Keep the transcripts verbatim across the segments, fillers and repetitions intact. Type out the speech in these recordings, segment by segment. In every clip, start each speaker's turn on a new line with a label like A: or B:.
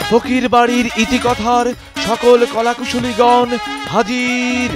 A: ফকির বাড়ির ইতিকথার সকল কলাকুশলীগণ হাজির।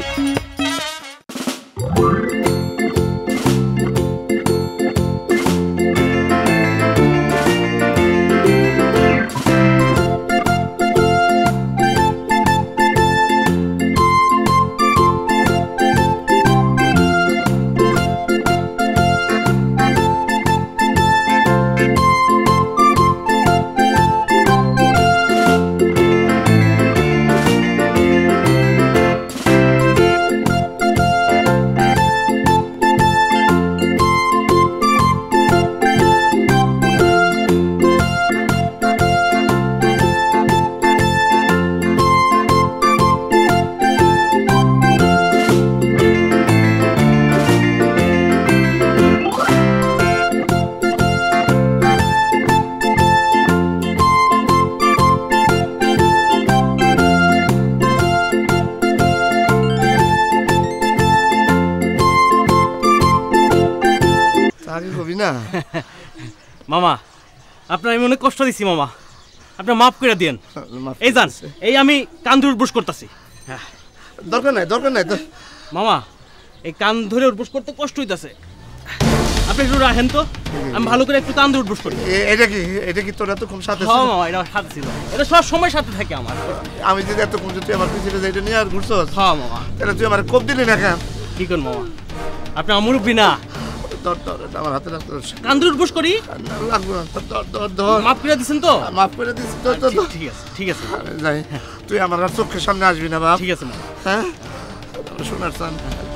B: মামা আপনার আমি অনেক কষ্ট দিচ্ছি মামা, আপনার মাফ করে দিয়েন। এই জান এই আমি কান ধরে উঠবোস করতেছি।
C: দরকার নাই দরকার নাই তো
B: মামা, এই কান ধরে উঠবোস করতে কষ্ট হইতাছে, আপনি একটু রাখেন তো, আমি ভালো করে একটু কান ধরে উঠবোস করি।
C: এটা কি এটা কি তোর এতক্ষণ সাথে ছিল?
B: হ্যাঁ মামা, এটা সাথে ছিল, এটা সব সময় সাথে থাকে আমার।
C: আমি যদি এতক্ষণ তুই আমার পিছনে যাইটা নিয়ে আর ঘুরছো?
B: হ্যাঁ মামা।
C: তাহলে তুই আমার কোপ দিলি না কেন?
B: কি কর মামা, আপনি মুরব্বি না?
C: আমার হাতে রাখতে
B: কান ধরে উঠবোস করি,
C: লাগবে না। ধর ধর
B: মাফ করে দিচ্ছেন তো?
C: মাফ করে দিচ্ছি তো।
B: ঠিক আছে ঠিক আছে
C: যাই, তুই আমার আর চোখের সামনে আসবি না বাপ।
B: ঠিক আছে মামা।
C: হ্যাঁ শোনার চান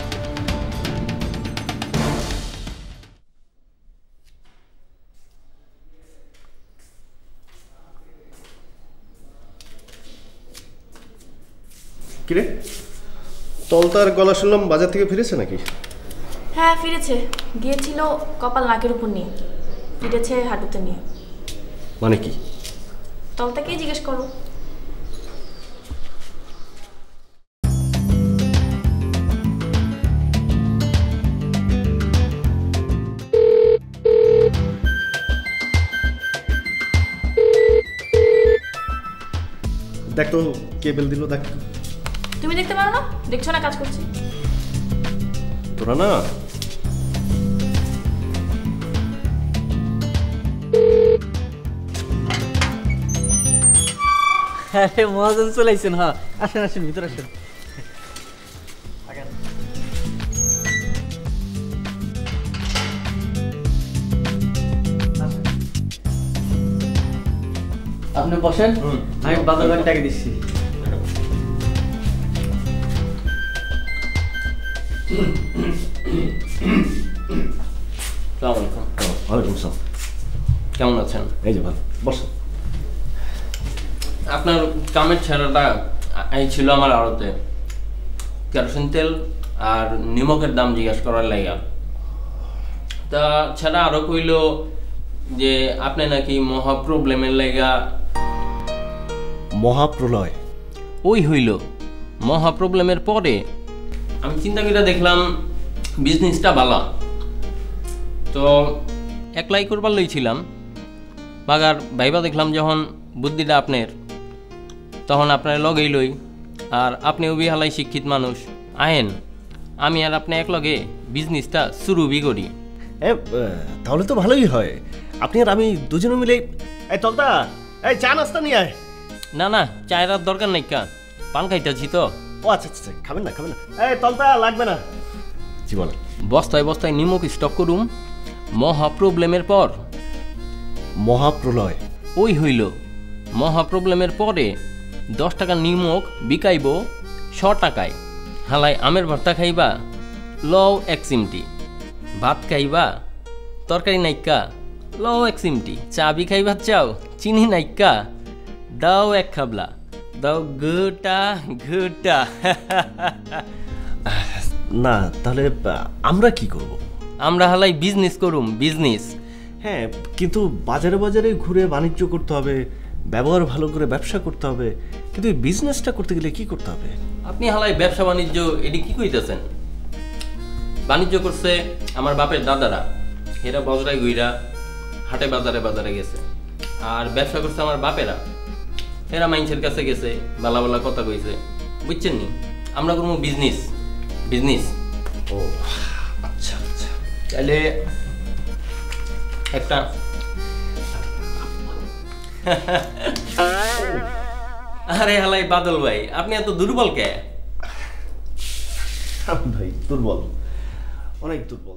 D: কিরে তলতার গলা শুনলাম বাজার থেকে ফিরেছে নাকি?
E: হ্যাঁ ফিরেছে, গিয়েছিল কপাল নাকের উপর নিয়ে, ফিরেছে হাঁটুতে নিয়ে।
D: মানে কি?
E: তলতাকেই জিজ্ঞেস করো।
D: দেখ তো কে বেল দিল, দেখ।
E: তুমি দেখতে পারো না? দেখছো না কাজ করছি?
D: তোরা না
B: আরে মহাজন চলে আইছেন। হ্যাঁ আসেন আসেন, ভিতরে আসেন। আপনি বসেন, আমি বাজার বাড়ি টাকা দিচ্ছি।
F: কেমন আছেন?
D: এই যে ভালো, বস।
F: আপনার কামের ছেলেটা এই ছিল আমার আড়তে, কেরোসিন তেল আর নিমকের দাম জিজ্ঞাসা করার লাইগা। তা ছেলে আরো কইল যে আপনি নাকি মহা প্রবলেমের লাইগা।
D: মহাপ্রলয়
F: ওই হইল মহা প্রবলেমের পরে আমি চিন্তা করে দেখলাম বিজনেসটা ভালো, তো একলাই করবার লইছিলাম। বাগার ভাইবা দেখলাম যখন বুদ্ধিটা আপনার, তখন আপনার লগেই লই, আর আপনিও বিহালাই শিক্ষিত মানুষ, আহেন আমি আর আপনি এক লগে বিজনেসটা শুরু বি করি।
D: এ তাহলে তো ভালোই হয়, আপনি আর আমি দুজনে মিলে। এই তলতা, এই চা নাস্তা নিয়ে আয়।
F: না না, চায়ের আর দরকার নাই, কা পান খাইতেছি তো।
D: ও আচ্ছা আচ্ছা, খাবেন না খাবেন না। এই তলতা লাগবে না। জি বল।
F: বস্তায় বস্তায় নিমক স্টক করুম, মহা প্রবলেমের পর
D: মহাপ্রলয়
F: ওই হইল মহা প্রবলেমের পরে দশ টাকা নিমক বিকাইব শ টাকায়। হালাই আমের ভর্তা খাইবা, লও এক চিমটি। ভাত খাইবা, তরকারি নাইকা, লও এক চিমটি। চা বি খাইবা চাও, চিনি নাইকা, দাও এক খাবলা, দাও গোটা গোটা।
D: না তাহলে আমরা কি করব?
F: আমরা হালাই বিজনেস করুম, বিজনেস।
D: হ্যাঁ, কিন্তু বাজারে বাজারে ঘুরে বাণিজ্য করতে হবে, ব্যবহার ভালো করে ব্যবসা করতে হবে, কিন্তু এই বিজনেসটা করতে গেলে কি করতে হবে?
F: আপনি হালাই ব্যবসা বাণিজ্য এটি কি কইতেছেন? বাণিজ্য করছে আমার বাপের দাদারা, এরা বজরায় গুইরা হাটে বাজারে বাজারে গেছে, আর ব্যবসা করছে আমার বাপেরা। এরা মানুষের কাছে গেছে, বালা বালা কথা কইছে, বুঝছেন নি? আমরা কোনো বিজনেস বিজনেস
D: ও আচ্ছা আচ্ছা,
F: তাহলে একটা আরে হালাই বাদল ভাই, আপনি এত দুর্বল কে?
D: ভাই দুর্বল, অনেক দুর্বল।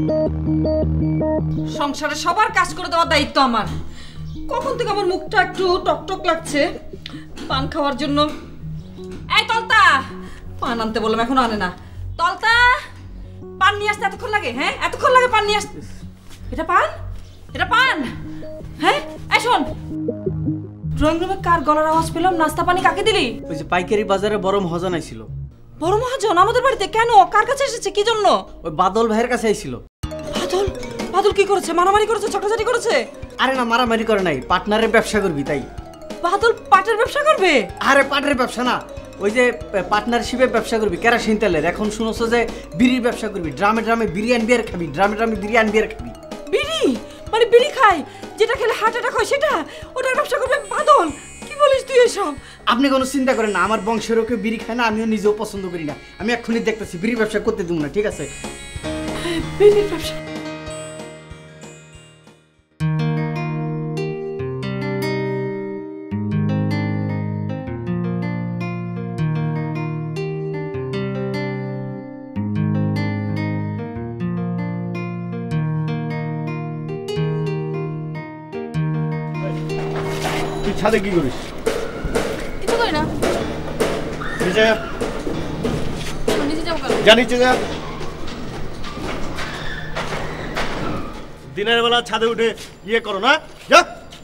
G: সংসারে সবার কাজ করে দেওয়ার দায়িত্ব আমার। কখন থেকে আমার মুখটা একটু টকটক লাগছে পান খাওয়ার জন্য। এই তলতা, পান আনতে বললাম, এখন আনে না। তলতা, পান নিয়ে আসতে এতক্ষণ লাগে? হ্যাঁ, এতক্ষণ লাগে পান নিয়ে আসতে? এটা পান, এটা পান। হ্যাঁ, এই শোন, ড্রয়িং রুমে কার গলার আওয়াজ পেলাম? নাস্তা পানি কাকে দিলি?
B: ওই যে পাইকারি বাজারে বড় মহাজন আইছিল।
G: বড় মহাজন আমাদের বাড়িতে কেন? কার কাছে এসেছে? কি জন্য?
B: ওই বাদল ভাইয়ের কাছে আইছিল।
G: বাদল? বাদল কি করেছে? মারামারি করেছে? ঝগড়াঝাটি করেছে?
B: আরে না, মারামারি করে নাই, পার্টনারের ব্যবসা করবি তাই।
G: বাদল পাটের ব্যবসা করবে?
B: আরে পাটের ব্যবসা না, ওই যে পার্টনারশিপে ব্যবসা করবি কেরাসিন তেলের। এখন শুনছো যে বিড়ির ব্যবসা করবি, ড্রামে ড্রামে বিরিয়ানি বিয়ার খাবি, ড্রামে ড্রামে বিরিয়ানি বিয়ার খাবি।
G: বিড়ি? মানে বিড়ি খায় যেটা খেলে হার্ট অ্যাটাক হয় সেটা? ওটার ব্যবসা করবে বাদল? কি বলিস তুই এসব?
B: আপনি কোনো চিন্তা করেন না, আমার বংশেরও কেউ বিড়ি খায় না, আমিও নিজেও পছন্দ করি না। আমি এক্ষুনি দেখতেছি, বিড়ির ব্যবসা করতে দেবো না, ঠিক আছে?
G: বিড়ির ব্যবসা?
D: তুই ছাদে কি করিস?
E: কিছু করি না,
D: নিচে যা।
E: নিচে যাবো কেন?
D: যা নিচে যা।
C: দিনের বেলা ছাদে উঠে ইয়ে করো না, যা।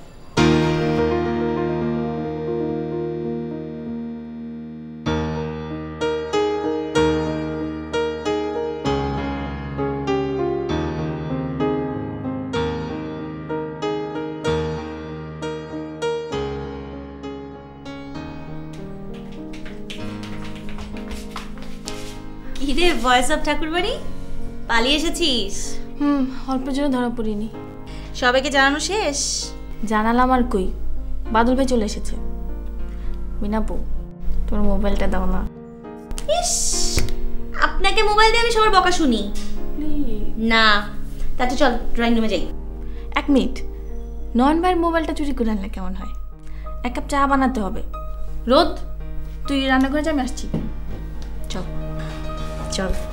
H: কিরে ভয়েস অফ ঠাকুরবাড়ি, পালিয়ে এসেছিস?
E: হুম, অল্পের জন্য ধরা পড়িনি।
H: সবাইকে জানানো শেষ?
E: জানালাম আর কই, বাদল ভাই চলে এসেছে। মিনাপু, তোমার মোবাইলটা দাও না।
H: ইস, আপনাকে মোবাইল দিয়ে আমি সবার বকা শুনি না। তাতে চল ড্রয়িং রুমে যাই।
E: এক মিনিট, নয়ন ভাইয়ের মোবাইলটা চুরি করে আনলে কেমন হয়? এক কাপ চা বানাতে হবে। রোদ, তুই রান্না করে যা, আমি আসছি। চল
H: চল।